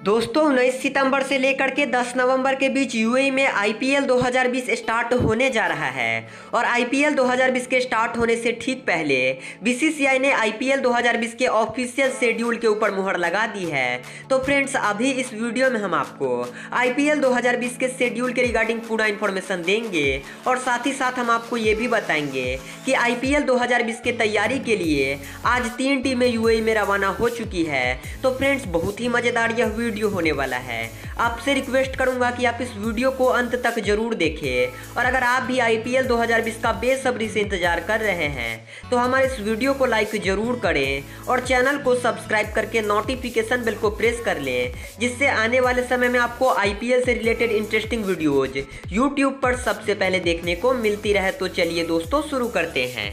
दोस्तों 19 सितंबर से लेकर के 10 नवंबर के बीच यूएई में आईपीएल 2020 स्टार्ट होने जा रहा है। और आईपीएल 2020 के स्टार्ट होने से ठीक पहले बीसीसीआई ने आईपीएल 2020 के ऑफिशियल शेड्यूल के ऊपर मुहर लगा दी है। तो फ्रेंड्स, अभी इस वीडियो में हम आपको आईपीएल 2020 के शेड्यूल के रिगार्डिंग पूरा इन्फॉर्मेशन देंगे और साथ ही साथ हम आपको ये भी बताएंगे कि आईपीएल 2020 के तैयारी के लिए आज 3 टीमें यूएई में रवाना हो चुकी है। तो फ्रेंड्स, बहुत ही मजेदार यह वीडियो होने वाला है। आपसे रिक्वेस्ट करूंगा कि आप इस वीडियो को अंत तक जरूर देखें और अगर आप भी आईपीएल 2020 का बेसब्री से इंतजार कर रहे हैं तो हमारे इस वीडियो को लाइक जरूर करें और चैनल को सब्सक्राइब करके नोटिफिकेशन बेल को प्रेस कर लें, जिससे आने वाले समय में आपको आईपीएल से रिलेटेड इंटरेस्टिंग वीडियोज यूट्यूब पर सबसे पहले देखने को मिलती रहे। तो चलिए दोस्तों, शुरू करते हैं।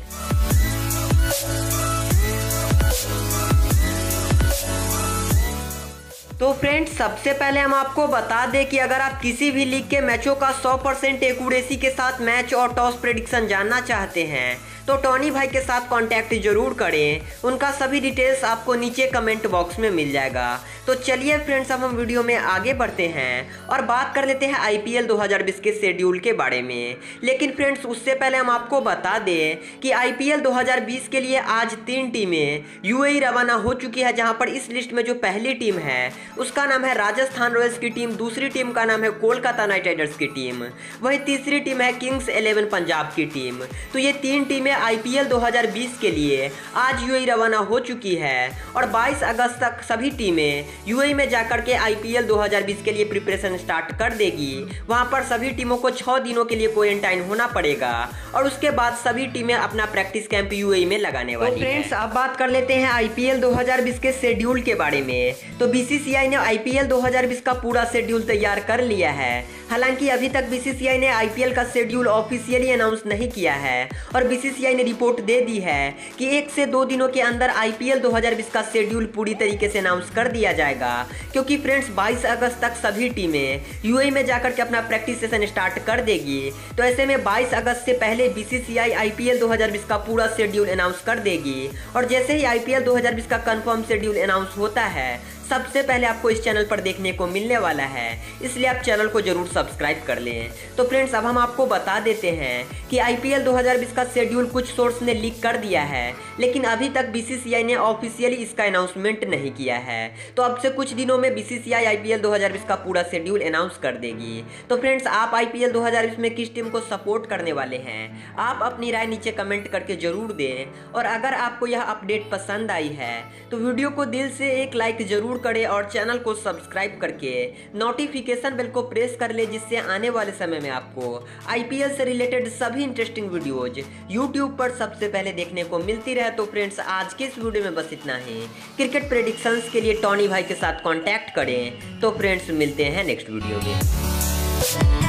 तो फ्रेंड्स, सबसे पहले हम आपको बता दें कि अगर आप किसी भी लीग के मैचों का 100% एक्यूरेसी के साथ मैच और टॉस प्रेडिक्शन जानना चाहते हैं तो टॉनी भाई के साथ कांटेक्ट जरूर करें। उनका सभी डिटेल्स आपको नीचे कमेंट बॉक्स में मिल जाएगा। तो चलिए फ्रेंड्स, अब हम वीडियो में आगे बढ़ते हैं और बात कर लेते हैं आईपीएल 2020 के शेड्यूल के बारे में। लेकिन फ्रेंड्स, उससे पहले हम आपको बता दें कि आईपीएल 2020 के लिए आज 3 टीमें यूएई रवाना हो चुकी है, जहां पर इस लिस्ट में जो पहली टीम है उसका नाम है राजस्थान रॉयल्स की टीम, दूसरी टीम का नाम है कोलकाता नाइट राइडर्स की टीम, वहीं तीसरी टीम है किंग्स 11 पंजाब की टीम। तो ये 3 टीमें आईपीएल 2020 के लिए आज यूएई रवाना हो चुकी है और 22 अगस्त तक सभी टीमें यूएई में जाकर के आईपीएल 2020 के लिए प्रिपरेशन स्टार्ट कर देगी। वहां पर सभी टीमों को 6 दिनों के लिए क्वारंटाइन होना पड़ेगा और उसके बाद सभी टीमें अपना प्रैक्टिस कैंप यूएई में लगाने वाली हैं। फ्रेंड्स, अब बात कर लेते हैं आईपीएल 2020 के शेड्यूल के बारे में। तो बीसीसीआई ने आईपीएल 2020 का पूरा शेड्यूल तैयार कर लिया है। हालांकि अभी तक बीसीसीआई ने आईपीएल का शेड्यूल ऑफिशियली अनाउंस नहीं किया है और बीसीसीआई ने रिपोर्ट दे दी है कि 1 से 2 दिनों के अंदर आईपीएल 2020 का शेड्यूल पूरी तरीके से अनाउंस कर दिया जाएगा। क्योंकि फ्रेंड्स, 22 अगस्त तक सभी टीमें यूएई में जाकर के अपना प्रैक्टिस सेशन स्टार्ट कर देगी। तो ऐसे में 22 अगस्त से पहले बीसीसीआई आईपीएल 2020 का पूरा शेड्यूल अनाउंस कर देगी और जैसे ही आईपीएल 2020 का कंफर्म शेड्यूल अनाउंस होता है सबसे पहले आपको इस चैनल पर देखने को मिलने वाला है, इसलिए आप चैनल को जरूर सब्सक्राइब कर लें। तो फ्रेंड्स, अब हम आपको बता देते हैं कि आईपीएल 2020 का शेड्यूल कुछ सोर्स ने लीक कर दिया है, लेकिन अभी तक बीसीसीआई ने ऑफिशियली इसका अनाउंसमेंट नहीं किया है। तो अब से कुछ दिनों में बीसीसीआई आईपीएल 2020 का पूरा शेड्यूल अनाउंस कर देगी। तो फ्रेंड्स, आप आईपीएल 2020 में किस टीम को सपोर्ट करने वाले हैं, आप अपनी राय नीचे कमेंट करके जरूर दें। और अगर आपको यह अपडेट पसंद आई है तो वीडियो को दिल से एक लाइक जरूर करें और चैनल को सब्सक्राइब करके नोटिफिकेशन बेल को प्रेस कर ले, जिससे आने वाले समय में आपको आईपीएल से रिलेटेड सभी इंटरेस्टिंग वीडियोज यूट्यूब पर सबसे पहले देखने को मिलती रहे। तो फ्रेंड्स, आज के इस वीडियो में बस इतना ही। क्रिकेट प्रेडिक्शंस के लिए टॉनी भाई के साथ कांटेक्ट करें। तो फ्रेंड्स, मिलते हैं नेक्स्ट वीडियो में।